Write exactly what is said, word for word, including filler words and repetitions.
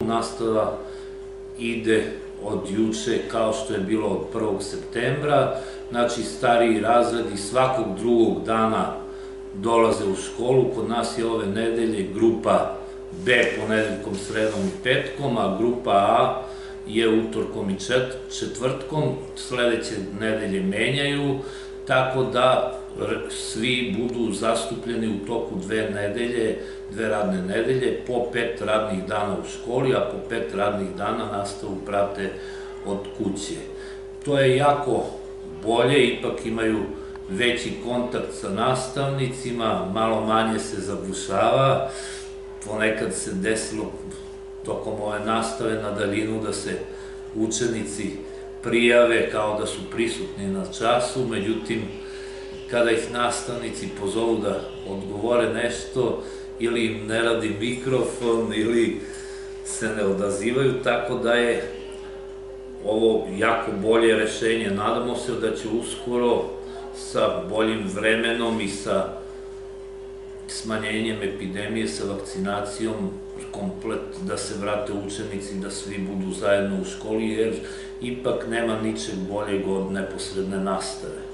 Nastava ide od juče kao što je bilo od prvog septembra, znači stariji razredi svakog drugog dana dolaze u školu. Kod nas je ove nedelje grupa B ponedeljkom, sredom i petkom, a grupa A je utorkom i četvrtkom, sledeće nedelje menjaju, tako da svi budu zastupljeni u toku dve nedelje, dve radne nedelje, po pet radnih dana u školi, a po pet radnih dana nastavu prate od kuće. To je jako bolje, ipak imaju veći kontakt sa nastavnicima, malo manje se zabušava, ponekad se desilo tokom ove nastave na daljinu da se učenici prijave kao da su prisutni na času, međutim, kada ih nastavnici pozovu da odgovore nešto, ili im ne radi mikrofon, ili se ne odazivaju, tako da je ovo jako bolje rešenje. Nadamo se da će uskoro sa boljim vremenom i sa smanjenjem epidemije, sa vakcinacijom, komplet da se vrate učenici, da svi budu zajedno u školi, jer ipak nema ničeg boljeg od neposredne nastave.